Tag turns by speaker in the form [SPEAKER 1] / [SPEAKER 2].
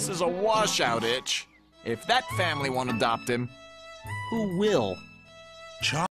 [SPEAKER 1] This is a washout, Itch. If that family won't adopt him, who will?